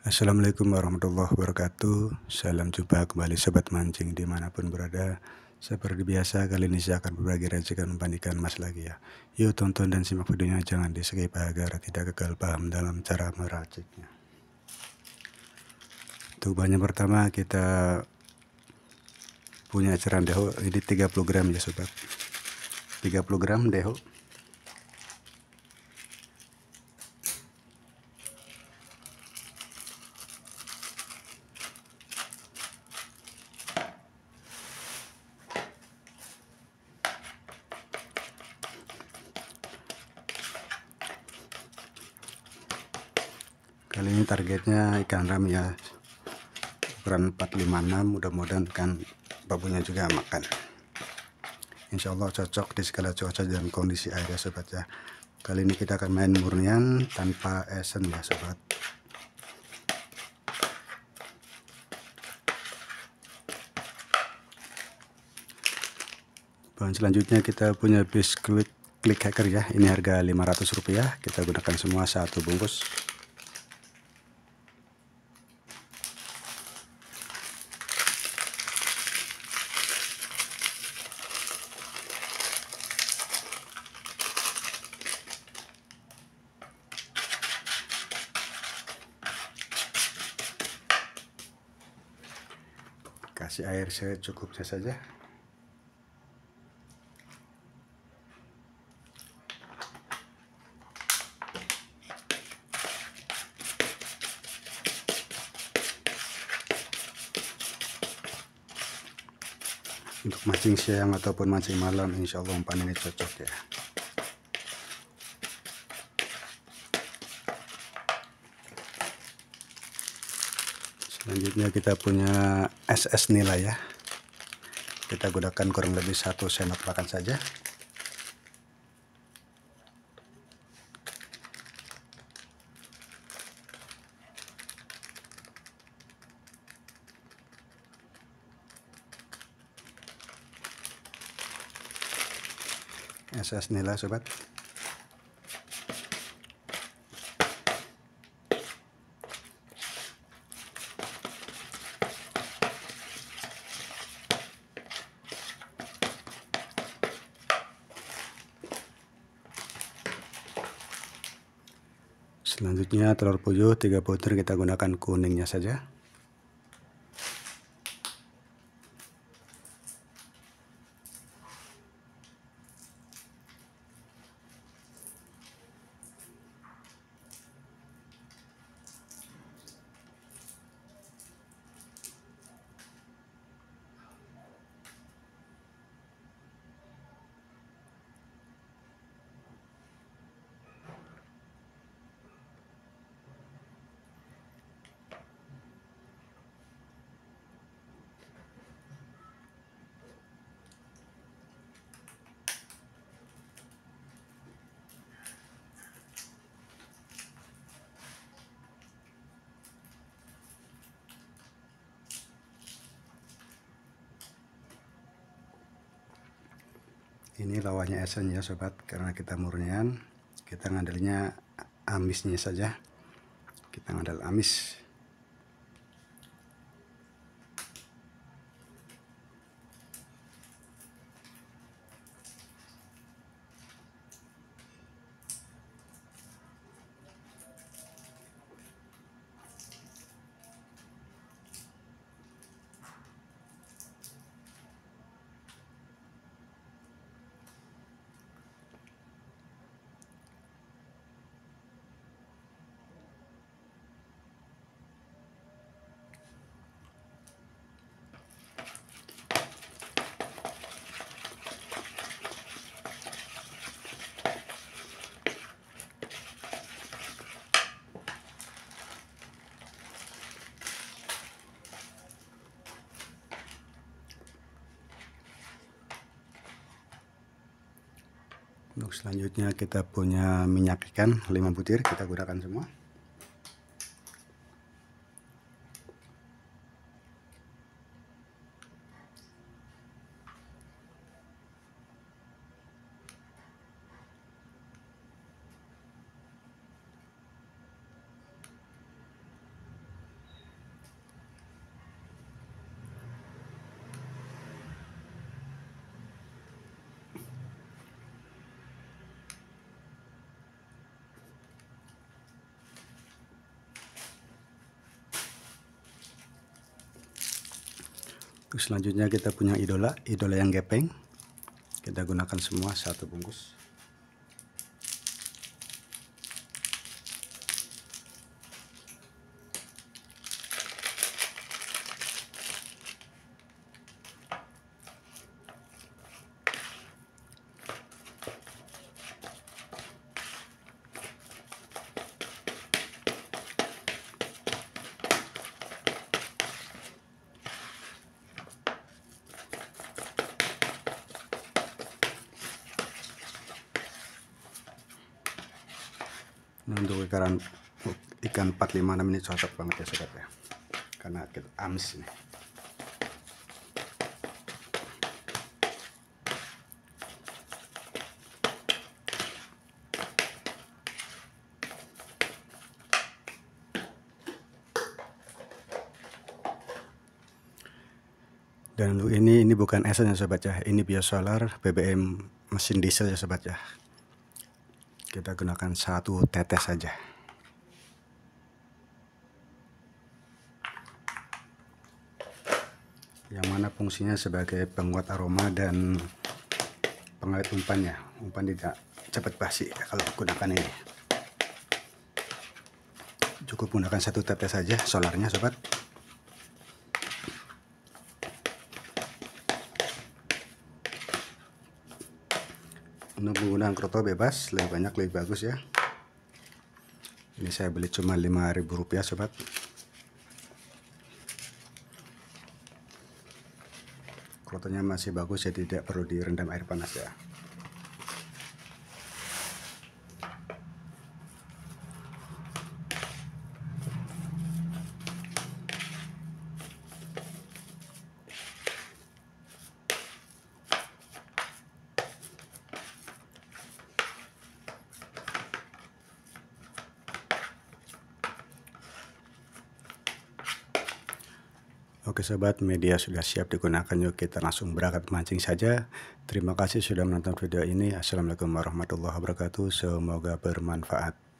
Assalamualaikum warahmatullahi wabarakatuh. Salam jumpa kembali sobat mancing dimanapun berada. Seperti biasa kali ini saya akan berbagi racikan umpan ikan mas lagi ya. Yuk tonton dan simak videonya, jangan di skip agar tidak gagal paham dalam cara meraciknya. Untuk bahan yang pertama kita punya eceran deho, ini 30 gram ya sobat. 30 gram deho. Kali ini targetnya ikan ram ya, ukuran 456, mudah-mudahan kan babunya juga makan. Insya Allah cocok di segala cuaca dan kondisi air ya sobat ya. Kali ini kita akan main murnian tanpa esen ya sobat. Bahan selanjutnya kita punya biskuit Click Hacker ya. Ini harga Rp500. Kita gunakan semua satu bungkus. Kasih air secukupnya saja. Untuk mancing siang ataupun mancing malam, insya Allah umpan ini cocok ya. Selanjutnya kita punya SS nila ya. Kita gunakan kurang lebih 1 sendok makan saja. SS nila sobat. Selanjutnya telur puyuh 3 butir, kita gunakan kuningnya saja. Ini lawannya esen ya sobat, karena kita murnian, kita ngandelnya amisnya saja. Kita ngandel amis. Untuk selanjutnya kita punya minyak ikan 5 butir, kita gunakan semua. Terus selanjutnya kita punya idola yang gepeng. Kita gunakan semua 1 bungkus. Untuk ikan 456 ini cocok banget ya sobat ya, karena kita amis ini. Dan untuk ini bukan esen ya sobat ya, ini biosolar BBM mesin diesel ya sobat ya. Kita gunakan 1 tetes saja. Yang mana fungsinya sebagai penguat aroma dan pengawet umpannya. Umpan tidak cepat basi ya kalau gunakan ini. Cukup gunakan 1 tetes saja solarnya sobat. Untuk penggunaan kroto bebas, lebih banyak lebih bagus ya. Ini saya beli cuma Rp5.000 sobat. Krotonya masih bagus ya, tidak perlu direndam air panas ya. Oke sobat, media sudah siap digunakan, yuk kita langsung berangkat mancing saja. Terima kasih sudah menonton video ini. Assalamualaikum warahmatullahi wabarakatuh. Semoga bermanfaat.